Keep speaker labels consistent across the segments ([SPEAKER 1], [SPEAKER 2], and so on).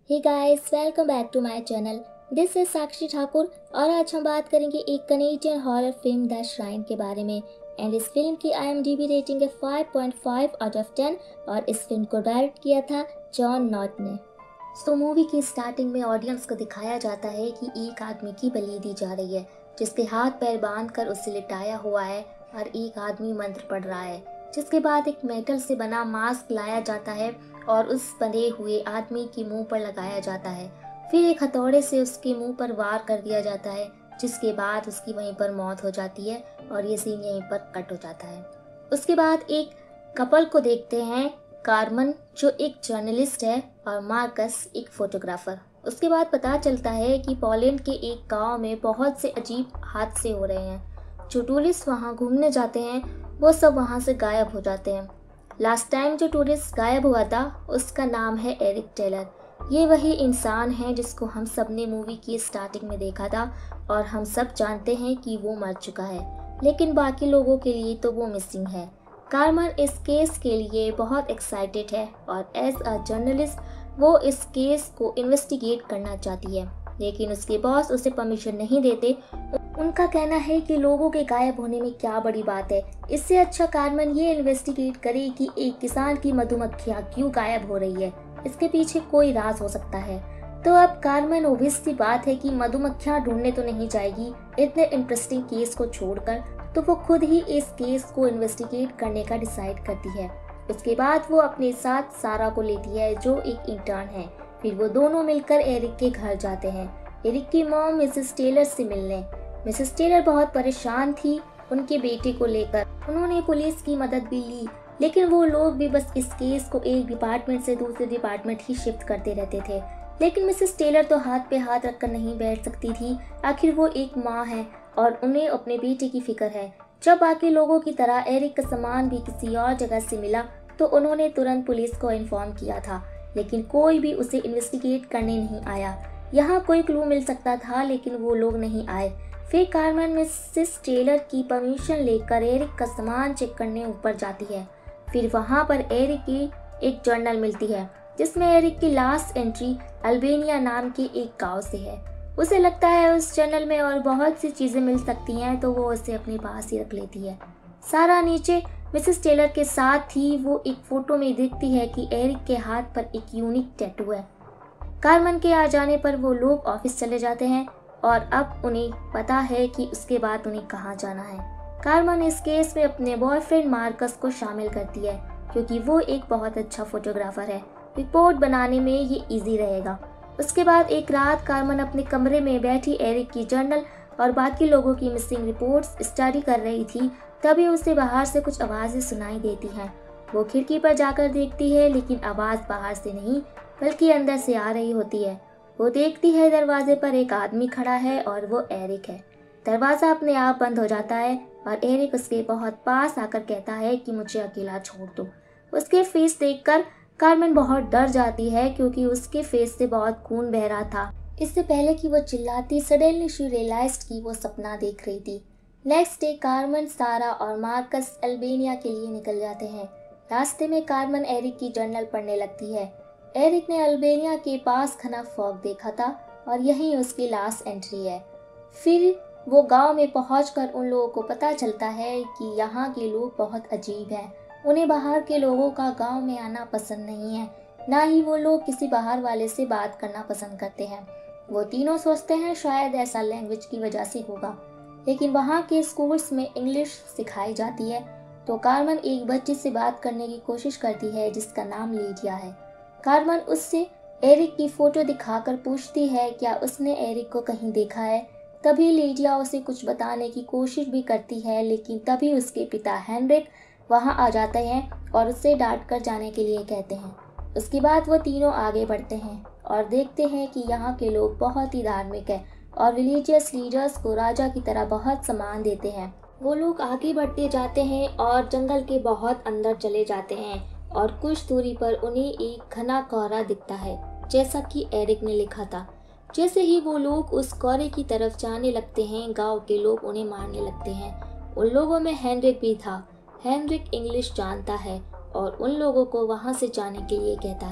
[SPEAKER 1] Hey guys, welcome back to my channel. This is Sakshi Thakur और आज हम बात करेंगे एक Canadian horror film the shrine के बारे में। एंड इस फिल्म की IMDb रेटिंग है 5.5 आउट ऑफ 10 और इस फिल्म को डायरेक्ट किया था जॉन नॉट ने। मूवी की स्टार्टिंग में ऑडियंस को दिखाया जाता है कि एक आदमी की बलि दी जा रही है जिसके हाथ पैर बांधकर उसे लिटाया हुआ है और एक आदमी मंत्र पढ़ रहा है। जिसके बाद एक मेटल से बना मास्क लाया जाता है और उस बंधे हुए आदमी के मुंह पर लगाया जाता है। फिर एक हथौड़े से उसके मुंह पर वार कर दिया जाता है जिसके बाद उसकी वहीं पर मौत हो जाती है और ये सीन यहीं पर कट हो जाता है। उसके बाद एक कपल को देखते हैं, कार्मन जो एक जर्नलिस्ट है और मार्कस एक फोटोग्राफर। उसके बाद पता चलता है कि पोलैंड के एक गांव में बहुत से अजीब हादसे हो रहे हैं। जो टूरिस्ट वहां घूमने जाते हैं वो सब वहां से गायब हो जाते हैं। लास्ट टाइम जो टूरिस्ट गायब हुआ था उसका नाम है एरिक टेलर। ये वही इंसान है जिसको हम सब ने मूवी की स्टार्टिंग में देखा था और हम सब जानते हैं कि वो मर चुका है, लेकिन बाकी लोगों के लिए तो वो मिसिंग है। कार्मन इस केस के लिए बहुत एक्साइटेड है और एज अ जर्नलिस्ट वो इस केस को इन्वेस्टिगेट करना चाहती है, लेकिन उसके बॉस उसे परमिशन नहीं देते। उनका कहना है कि लोगों के गायब होने में क्या बड़ी बात है, इससे अच्छा कार्मन ये इन्वेस्टिगेट करे कि एक किसान की मधुमक्खियां क्यों गायब हो रही है, इसके पीछे कोई राज हो सकता है। तो अब कार्मन ऑब्वियस सी बात है कि मधुमक्खियां ढूंढने तो नहीं जाएगी इतने इंटरेस्टिंग केस को छोड़कर, तो वो खुद ही इस केस को इन्वेस्टिगेट करने का डिसाइड करती है। उसके बाद वो अपने साथ सारा को लेती है जो एक इंटर्न है। फिर वो दोनों मिलकर एरिक के घर जाते हैं, एरिक की मॉम मिसेस टेलर से मिलने। मिसेस टेलर बहुत परेशान थी उनके बेटे को लेकर। उन्होंने पुलिस की मदद भी ली, लेकिन वो लोग भी बस इस केस को एक डिपार्टमेंट से दूसरे डिपार्टमेंट ही शिफ्ट करते रहते थे। लेकिन मिसेस टेलर तो हाथ पे हाथ रखकर नहीं बैठ सकती थी, आखिर वो एक माँ है और उन्हें अपने बेटे की फिक्र है। जब बाकी लोगों की तरह एरिक का सामान भी किसी और जगह से मिला तो उन्होंने तुरंत पुलिस को इन्फॉर्म किया था, लेकिन कोई भी उसे इन्वेस्टिगेट करने नहीं आया। यहाँ कोई क्लू मिल सकता था लेकिन वो लोग नहीं आए। फिर कार्मन मिसेस टेलर की परमिशन लेकर एरिक का सामान चेक करने ऊपर जाती है। फिर वहाँ पर एरिक की एक जर्नल मिलती है जिसमें एरिक की लास्ट एंट्री अल्बेनिया नाम के एक गांव से है। उसे लगता है उस जर्नल में और बहुत सी चीजें मिल सकती हैं, तो वो उसे अपने पास ही रख लेती है। सारा नीचे मिसेस टेलर के साथ ही वो एक फोटो में देखती है कि एरिक के हाथ पर एक यूनिक टैटू है। कार्मन के आ जाने पर वो लोग ऑफिस चले जाते हैं और अब उन्हें पता है कि उसके बाद उन्हें कहाँ जाना है। कार्मन इस केस में अपने बॉयफ्रेंड मार्कस को शामिल करती है क्योंकि वो एक बहुत अच्छा फोटोग्राफर है। रिपोर्ट बनाने में ये इजी रहेगा। उसके बाद एक रात कार्मन अपने कमरे में बैठी एरिक की जर्नल और बाकी लोगों की मिसिंग रिपोर्ट्स स्टडी कर रही थी। तभी उसे बाहर से कुछ आवाज़ें सुनाई देती हैं। वो खिड़की पर जाकर देखती है, लेकिन आवाज़ बाहर से नहीं बल्कि अंदर से आ रही होती है। वो देखती है दरवाजे पर एक आदमी खड़ा है और वो एरिक है। दरवाज़ा अपने आप बंद हो जाता है और एरिक उसके बहुत पास आकर कहता है कि मुझे अकेला छोड़ दो। उसके फेस देखकर कार्मेन बहुत डर जाती है क्योंकि उसके फेस से बहुत खून बह रहा था। इससे पहले कि वो चिल्लाती, सडनली शी रियलाइज्ड कि वो सपना देख रही थी। नेक्स्ट डे कार्मेन, सारा और मार्कस अल्बेनिया के लिए निकल जाते हैं। रास्ते में कार्मेन एरिक की जर्नल पढ़ने लगती है। एरिक ने अल्बेनिया के पास घना फॉग देखा था और यही उसकी लास्ट एंट्री है। फिर वो गांव में पहुंचकर उन लोगों को पता चलता है कि यहाँ के लोग बहुत अजीब हैं। उन्हें बाहर के लोगों का गांव में आना पसंद नहीं है, ना ही वो लोग किसी बाहर वाले से बात करना पसंद करते हैं। वो तीनों सोचते हैं शायद ऐसा लैंग्वेज की वजह से होगा, लेकिन वहाँ के स्कूल्स में इंग्लिश सिखाई जाती है। तो कार्मन एक बच्ची से बात करने की कोशिश करती है जिसका नाम लीडिया है। कार्मन उससे एरिक की फोटो दिखाकर पूछती है क्या उसने एरिक को कहीं देखा है। तभी लीडिया उसे कुछ बताने की कोशिश भी करती है, लेकिन तभी उसके पिता हेनरिक वहां आ जाते हैं और उसे डांट कर जाने के लिए कहते हैं। उसके बाद वो तीनों आगे बढ़ते हैं और देखते हैं कि यहाँ के लोग बहुत ही धार्मिक है और रिलीजियस लीडर्स को राजा की तरह बहुत सम्मान देते हैं। वो लोग आगे बढ़ते जाते हैं और जंगल के बहुत अंदर चले जाते हैं और कुछ दूरी पर उन्हें एक घना कोहरा दिखता है, जैसा कि एरिक ने लिखा था। जैसे ही वो लोग उस कोहरे की तरफ जाने लगते हैं, गांव के लोग उन्हें मारने लगते हैं। उन लोगों में हेनरिक भी था। हेनरिक इंग्लिश जानता है और उन लोगों को वहां से जाने के लिए कहता है।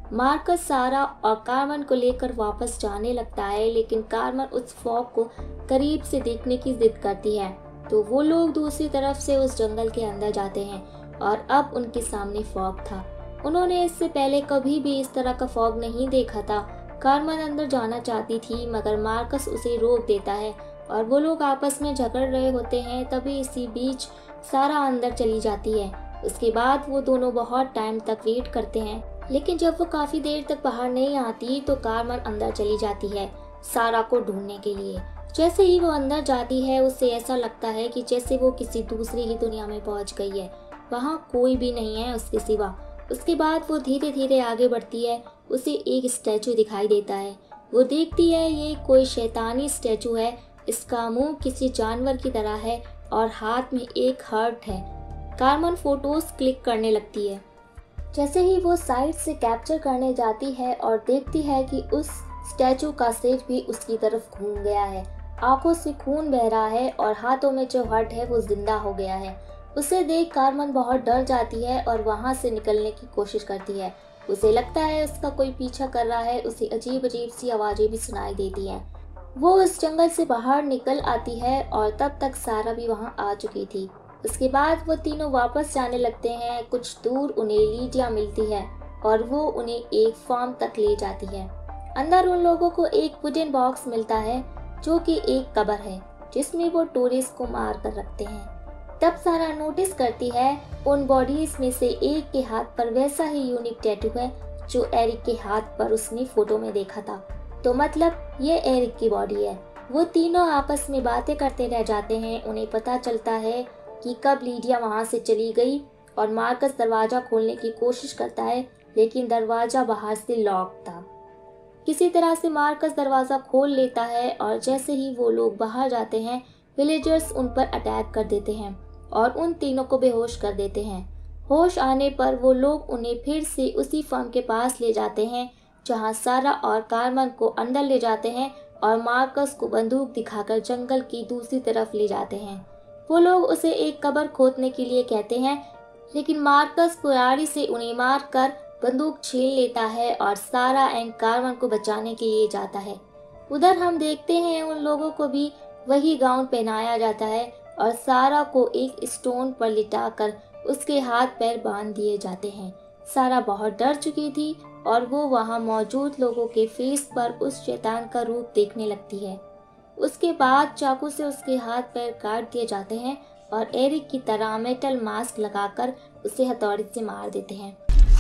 [SPEAKER 1] मार्कस सारा और कार्मेन को लेकर वापस जाने लगता है, लेकिन कार्मेन उस फॉग को करीब से देखने की जिद करती है। तो वो लोग दूसरी तरफ से उस जंगल के अंदर जाते हैं और अब उनके सामने फॉग था। उन्होंने इससे पहले कभी भी इस तरह का फॉग नहीं देखा था। कार्मेन अंदर जाना चाहती थी, मगर मार्कस उसे रोक देता है और वो लोग आपस में झगड़ रहे होते हैं। तभी इसी बीच सारा अंदर चली जाती है। उसके बाद वो दोनों बहुत टाइम तक वेट करते हैं, लेकिन जब वो काफी देर तक बाहर नहीं आती तो कार्मेन अंदर चली जाती है सारा को ढूंढने के लिए। जैसे ही वो अंदर जाती है उसे ऐसा लगता है कि जैसे वो किसी दूसरी ही दुनिया में पहुंच गई है। वहाँ कोई भी नहीं है उसके सिवा। उसके बाद वो धीरे धीरे आगे बढ़ती है। उसे एक स्टैचू दिखाई देता है। वो देखती है ये कोई शैतानी स्टैचू है। इसका मुंह किसी जानवर की तरह है और हाथ में एक हार्ट है। कार्मेन फोटोज क्लिक करने लगती है। जैसे ही वो साइड से कैप्चर करने जाती है और देखती है कि उस स्टैचू का सिर भी उसकी तरफ घूम गया है। आंखों से खून बह रहा है और हाथों में जो हार्ट है वो जिंदा हो गया है। उसे देख कार्मेन बहुत डर जाती है और वहां से निकलने की कोशिश करती है। उसे लगता है उसका कोई पीछा कर रहा है। उसे अजीब अजीब सी आवाजें भी सुनाई देती हैं। वो उस जंगल से बाहर निकल आती है और तब तक सारा भी वहां आ चुकी थी। उसके बाद वो तीनों वापस जाने लगते हैं। कुछ दूर उन्हें लीडिया मिलती है और वो उन्हें एक फार्म तक ले जाती है। अंदर उन लोगों को एक वुडन बॉक्स मिलता है जो कि एक कब्र है जिसमें वो टोरिस को मार कर रखते हैं। तब सारा नोटिस करती है उन बॉडीज में से एक के हाथ पर वैसा ही यूनिक टैटू है जो एरिक के हाथ पर उसने फोटो में देखा था। तो मतलब ये एरिक की बॉडी है। वो तीनों आपस में बातें करते रह जाते हैं। उन्हें पता चलता है कि कब लीडिया वहां से चली गई और मार्कस दरवाजा खोलने की कोशिश करता है, लेकिन दरवाजा बाहर से लॉक था। किसी तरह से मार्कस दरवाजा खोल लेता है और जैसे ही वो लोग बाहर जाते हैं विलेजर्स उन पर अटैक कर देते हैं और उन तीनों को बेहोश कर देते हैं। होश आने पर वो लोग उन्हें फिर से उसी फर्म के पास ले जाते हैं जहां सारा और कार्मेन को अंदर ले जाते हैं और मार्कस को बंदूक दिखाकर जंगल की दूसरी तरफ ले जाते हैं। वो लोग उसे एक कब्र खोदने के लिए कहते हैं, लेकिन मार्कस कुल्हाड़ी से उन्हें मार कर बंदूक छीन लेता है और सारा एंड कार्मेन को बचाने के लिए जाता है। उधर हम देखते हैं उन लोगों को भी वही गाउन पहनाया जाता है और सारा को एक स्टोन पर लिटाकर उसके हाथ पैर बांध दिए जाते हैं। सारा बहुत डर चुकी थी और वो वहां मौजूद लोगों के फेस पर उस शैतान का रूप देखने लगती है। उसके बाद चाकू से उसके हाथ पैर काट दिए जाते हैं और एरिक की तरह मेटल मास्क लगाकर उसे हथौड़ी से मार देते हैं।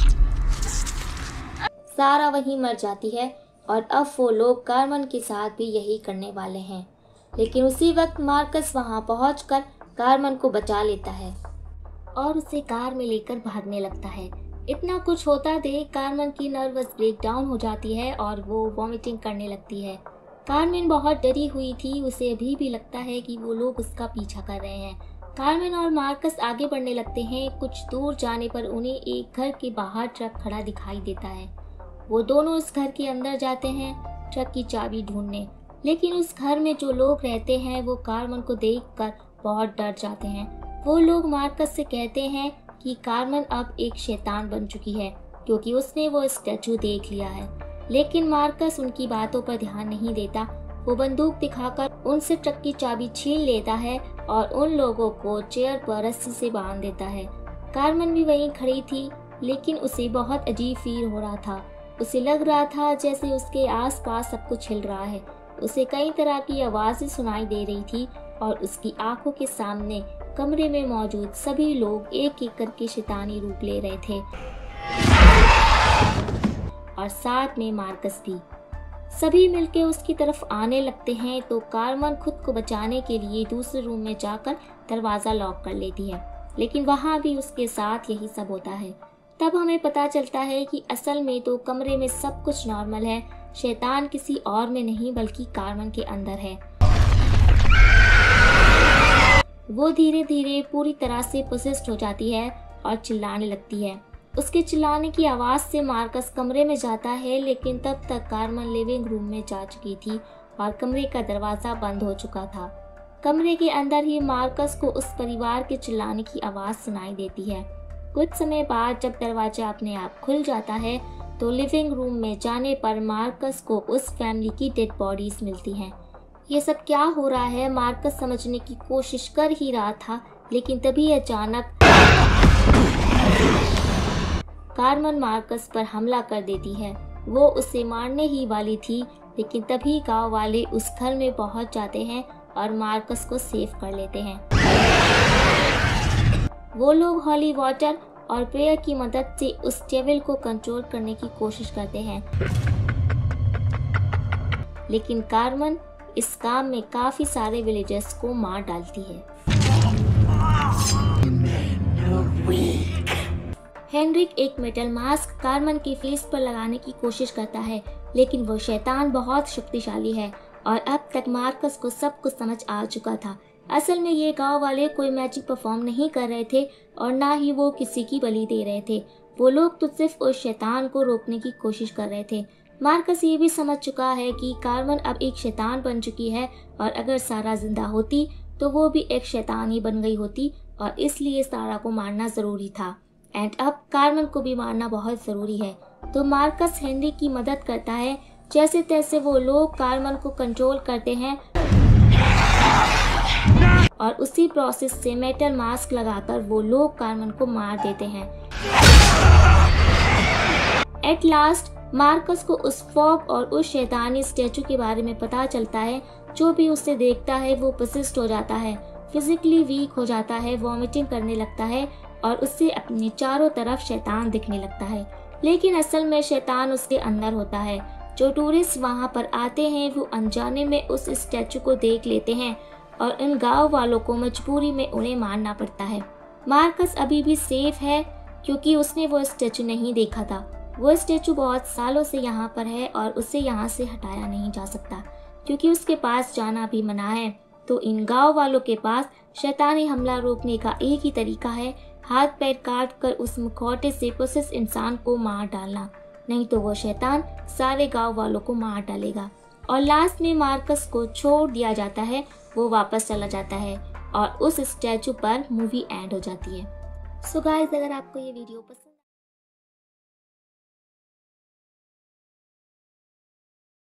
[SPEAKER 1] सारा वहीं मर जाती है और अब वो लोग कार्मेन के साथ भी यही करने वाले हैं। लेकिन उसी वक्त मार्कस वहां पहुंचकर कार्मेन को बचा लेता है और उसे कार में लेकर भागने लगता है। इतना कुछ होता देख कार्मेन की नर्वस ब्रेकडाउन हो जाती है और वो वॉमिटिंग करने लगती है। कार्मेन बहुत डरी हुई थी। उसे अभी भी लगता है कि वो लोग उसका पीछा कर रहे हैं। कार्मेन और मार्कस आगे बढ़ने लगते हैं। कुछ दूर जाने पर उन्हें एक घर के बाहर ट्रक खड़ा दिखाई देता है। वो दोनों उस घर के अंदर जाते हैं ट्रक की चाबी ढूंढने, लेकिन उस घर में जो लोग रहते हैं वो कार्मेन को देखकर बहुत डर जाते हैं। वो लोग मार्कस से कहते हैं कि कार्मेन अब एक शैतान बन चुकी है क्योंकि उसने वो स्टैचू देख लिया है, लेकिन मार्कस उनकी बातों पर ध्यान नहीं देता। वो बंदूक दिखाकर उनसे ट्रक की चाबी छीन लेता है और उन लोगों को चेयर पर रस्सी से बांध देता है। कार्मेन भी वहीं खड़ी थी, लेकिन उसे बहुत अजीब फील हो रहा था। उसे लग रहा था जैसे उसके आसपास सब कुछ हिल रहा है। उसे कई तरह की आवाजें सुनाई दे रही थी और उसकी आंखों के सामने कमरे में मौजूद सभी लोग एक एक करके शैतानी रूप ले रहे थे और साथ में मार्कस भी। सभी मिलके उसकी तरफ आने लगते हैं तो कार्मेन खुद को बचाने के लिए दूसरे रूम में जाकर दरवाजा लॉक कर लेती है, लेकिन वहां भी उसके साथ यही सब होता है। तब हमें पता चलता है कि असल में तो कमरे में सब कुछ नॉर्मल है। शैतान किसी और में नहीं बल्कि कार्मेन के अंदर है। वो धीरे धीरे पूरी तरह से पोसेस्ड हो जाती है और चिल्लाने लगती है। उसके चिल्लाने की आवाज से मार्कस कमरे में जाता है, लेकिन तब तक कार्मेन लिविंग रूम में जा चुकी थी और कमरे का दरवाजा बंद हो चुका था। कमरे के अंदर ही मार्कस को उस परिवार के चिल्लाने की आवाज सुनाई देती है। कुछ समय बाद जब दरवाजा अपने आप खुल जाता है तो लिविंग रूम में जाने पर मार्कस को उस फैमिली की डेड बॉडीज मिलती हैं। ये सब क्या हो रहा है मार्कस समझने की कोशिश कर ही रहा था, लेकिन तभी अचानक कार्मेन मार्कस पर हमला कर देती है। वो उसे मारने ही वाली थी, लेकिन तभी गांव वाले उस घर में पहुंच जाते हैं और मार्कस को सेव कर लेते हैं। वो लोग हॉली वाटर और प्रेयर की मदद से उस डेविल को कंट्रोल करने की कोशिश करते हैं, लेकिन कार्मेन इस काम में काफी सारे विलेजर्स को मार डालती है। हेनरिक एक मेटल मास्क कार्मेन के फेस पर लगाने की कोशिश करता है, लेकिन वो शैतान बहुत शक्तिशाली है और अब तक मार्कस को सब कुछ समझ आ चुका था। असल में ये गांव वाले कोई मैजिक परफॉर्म नहीं कर रहे थे और ना ही वो किसी की बलि दे रहे थे। वो लोग तो सिर्फ उस शैतान को रोकने की कोशिश कर रहे थे। मार्कस ये भी समझ चुका है कि कार्मेन अब एक शैतान बन चुकी है और अगर सारा जिंदा होती तो वो भी एक शैतान ही बन गई होती और इसलिए सारा को मारना जरूरी था। एंड अब कार्मेन को भी मारना बहुत जरूरी है। तो मार्कस हेनरी की मदद करता है। जैसे तैसे वो लोग कार्मेन को कंट्रोल करते हैं और उसी प्रोसेस से मेटल मास्क लगाकर वो लोग कार्मेन को मार देते हैं। एट लास्ट मार्कस को उस फॉग और उस शैतानी स्टैचू के बारे में पता चलता है। जो भी उसे देखता है वो पोसेस्ड हो जाता है, फिजिकली वीक हो जाता है, वॉमिटिंग करने लगता है और उससे अपने चारों तरफ शैतान दिखने लगता है। लेकिन असल में शैतान उसके अंदर होता है। जो टूरिस्ट वहां पर आते हैं वो अनजाने में उस स्टैचू को देख लेते हैं और इन गांव वालों को मजबूरी में उन्हें मारना पड़ता है। मार्कस अभी भी सेफ है क्योंकि उसने वो स्टैचू नहीं देखा था। वो स्टैचू बहुत सालों से यहाँ पर है और उसे यहाँ से हटाया नहीं जा सकता क्योंकि उसके पास जाना भी मना है। तो इन गांव वालों के पास शैतानी हमला रोकने का एक ही तरीका है, हाथ पैर काट कर उस मुखौटे से पोसेस इंसान को मार डालना, नहीं तो वो शैतान सारे गांव वालों को मार डालेगा। और लास्ट में मार्कस को छोड़ दिया जाता है, वो वापस चला जाता है और उस स्टैचू पर मूवी एंड हो जाती है। सो गाइस, अगर आपको ये वीडियो पसंद